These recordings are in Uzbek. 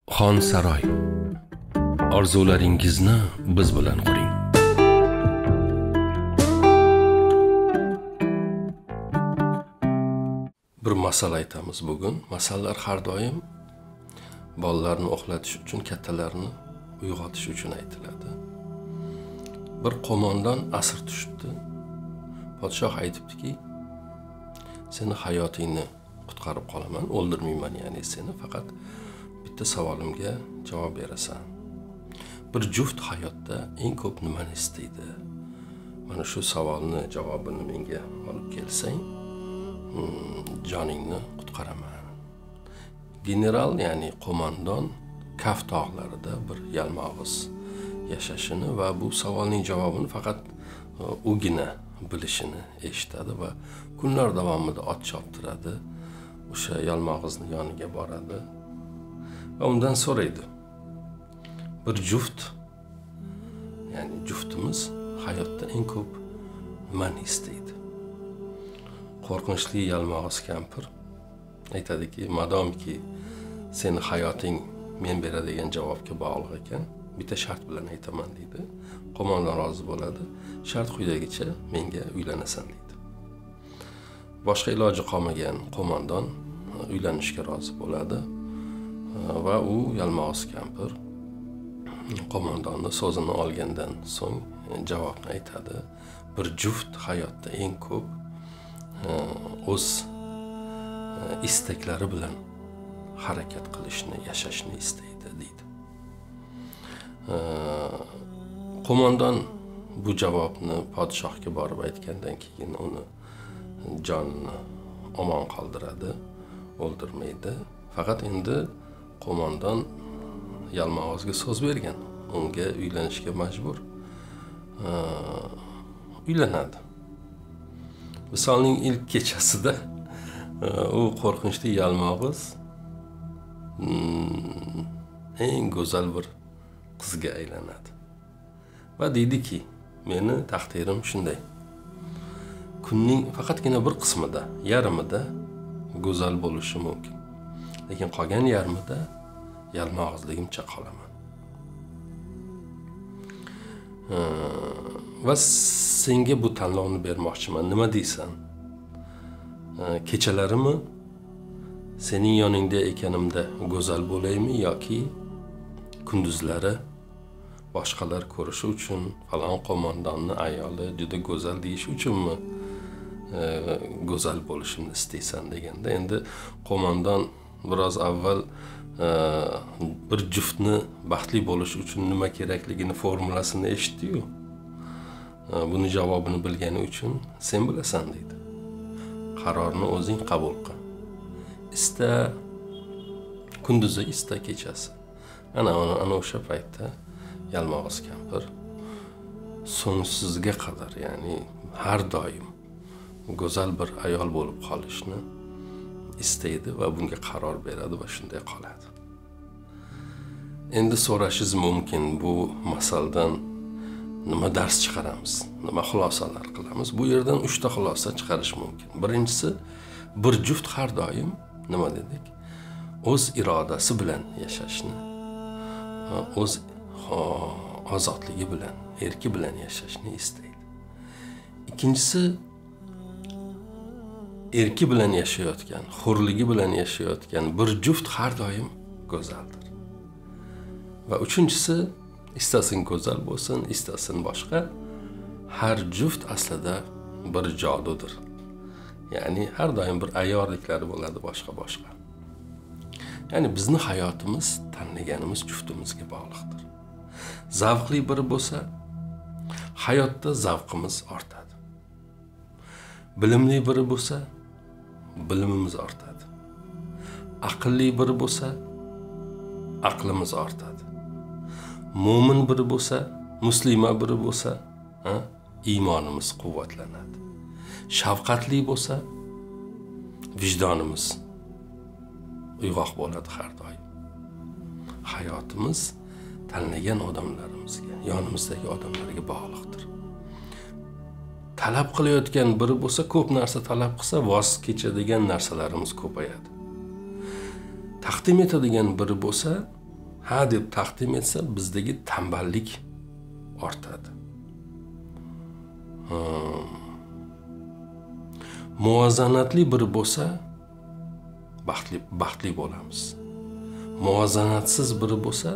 Xon saroy. Orzularingizni biz bilan quring. Bir masal aytamiz bugun. Masallar har doim bolalarni uxlatish uchun, kattalarni uyg'otish uchun aytiladi. Bir qo'mondan asir tushibdi. Podshoh aytibdiki, seni hayotingni qutqarib qolaman, o'ldirmayman, ya'ni seni faqat bitta savolimga javob berasan. Bir juft hayotda eng ko'p nimani istaydi? Mana shu savolni javobini menga olib kelsang, joningni qutqaraman. General, ya'ni qo'mondon Kaf tog'larida bir yalmog'iz yashashini va bu savolning javobini faqat o'gina bilishini eshitadi va kunlar davomida ot choptiradi. O'sha yalmog'izni yoniga boradi va undan so'raydi. Bir juft, ya'ni juftimiz hayotda eng ko'p nimani istaydi? Qo'rqinchli yalmog'iz kampir aytadiki, madomki seni hayoting men beradigan javobga bog'liq ekan, bitta shart bilan aytaman deydi. Qo'mondon rozi bo'ladi. Shart quyidagicha, menga uylanasan deydi. Boshqa iloji qolmagan qo'mondon uylanishga rozi bo'ladi va u yalmog'iz kampir qo'mondonni so'zini olgandan so'ng javobni aytadi. Bir juft hayotda eng ko'p o'z istaklari bilan harakat qilishni, yashashni istaydi deydi. Qo'mondon bu javobni podshohga borib aytgandan keyin uni jonini omon qoldiradi, o'ldirmaydi. Faqat endi qo'mondon yalmog'izga so'z bergan, unga uylanishga majbur. Uylanadi. Misolning ilk kechasida u qo'rqinchli yalmog'iz eng go'zal bir qizga aylanadi va deydiki, meni taqdirim shunday. Kunning faqatgina bir qismida, yarmida go'zal bo'lishi mumkin. Lekin qolgan yarmida yalmog'izligimcha qolaman. Va senga bu tanlovni bermoqchiman. Nima deysan? Kechalarimi sening yoningda ekanimda go'zal bo'laymi yoki kunduzlari boshqalar ko'rishi uchun falon qo'mondonni ayoli juda go'zal deyish uchunmi go'zal bo'lishimni istaysan deganda, endi qo'mondon biroz avval bir juftni baxtli bo'lish uchun nima kerakligini formulasini eshitdi-yu. Buni javobini bilgani uchun sen bilasan deydi. Qarorni o'zing qabul qil. Ista kunduzi, ista kechasi. Ana o'sha paytda yalmog'iz kampir so'ngsizga qadar, ya'ni har doim go'zal bir ayol bo'lib qolishni istaydi va bunga qaror beradi va shunday qoladi. Endi so'rashingiz mumkin, bu masaldan nima dars chiqaramiz, nima xulosalar qilamiz? Bu yerdan 3 ta xulosa chiqarish mumkin. Birinchisi, bir juft har doim nima dedik? O'z irodasi bilan yashashni, o'z ozodligi bilan, erki bilan yashashni istaydi. Ikkinchisi, erki bilan yashayotgan, hurligi bilan yashayotgan bir juft har doim go'zaldir. Va uchinchisi, istasin go'zal bo'lsin, istasin boshqa, har juft aslida bir jodudir. Ya'ni har doim bir ayyorliklari bo'ladi boshqa. Ya'ni bizning hayotimiz tanlaganimiz juftimizga bog'liqdir. Zavqli biri bo'lsa, hayotda zavqimiz ortadi. Bilimli biri bo'lsa, bilimimiz ortadi. Aqlli biri bo'lsa, aqlimiz ortadi. Mo'min biri bo'lsa, muslima biri bo'lsa, iymonimiz quvvatlanadi. Shafqatli bo'lsa, vijdonimiz uyg'oq bo'ladi har doim. Hayotimiz tanlagan odamlarimizga, yonimizdagi odamlarga bog'liqdir. Talab qilayotgan biri bo'lsa, ko'p narsa talab qilsa, voz kechadigan narsalarimiz ko'payadi. Taqdim etadigan biri bo'lsa, ha deb taqdim etsa, bizdagi tanballik ortadi. Muvozanatli biri bo'lsa, baxtli bo'lamiz. Muvozanatsiz biri bo'lsa,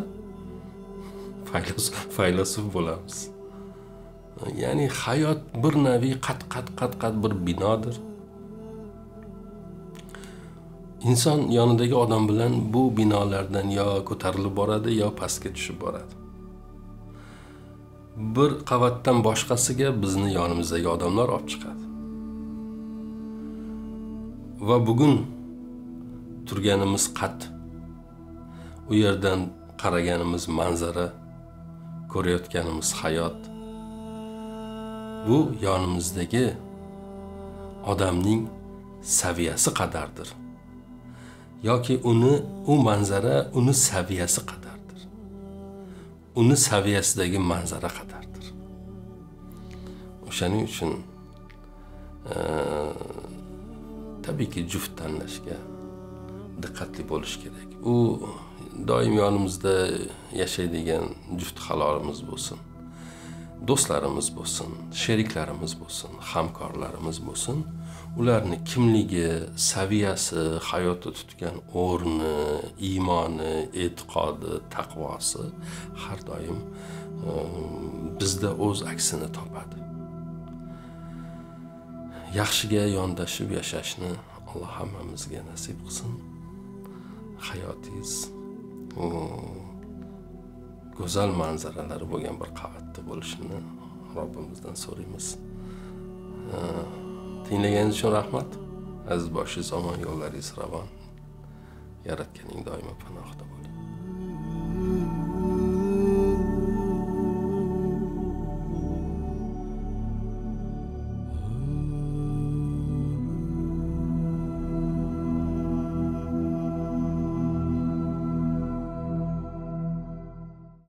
faylasuf bo'lamiz. Ya'ni hayot bir nevi qat bir binodir. İnson yonidagi odam bilan bu binolardan yo ko'tarilib boradi, yo pastga tushib boradi. Bir qavatdan boshqasiga bizni yonimizdagi odamlar olib chiqadi. Va bugun turganimiz qat, u yerdan qaraganimiz manzara, ko'rayotganimiz hayot, bu yonimizdagi odamning saviyasi qadardir. Yoki u manzara uni saviyasi qadardir. Uni saviyasidagi manzara qadardir. O'shaning uchun tabiiyki juft tanlashga diqqatli bo'lish kerak. U doim yonimizda yashaydigan juft halolimiz bo'lsin, do'stlarimiz bo'lsin, sheriklarimiz bo'lsin, hamkorlarimiz bo'lsin. Ularni kimligi, saviyasi, hayotda tutgan o'rni, iymoni, e'tiqodi, taqvosi har doim bizda o'z aksini topadi. Yaxshiga yondashib yashashni Alloh hammamizga nasib qilsin. Hayotingiz go'zal manzaralari bo'lgan bir qavatda bo'lishini Robbimizdan so'raymiz. Tinglaganingіз uchun rahmat. Aziz boshingiz omon, yo'llaringiz ravon. Yaratganing doimo panohida bo'ling.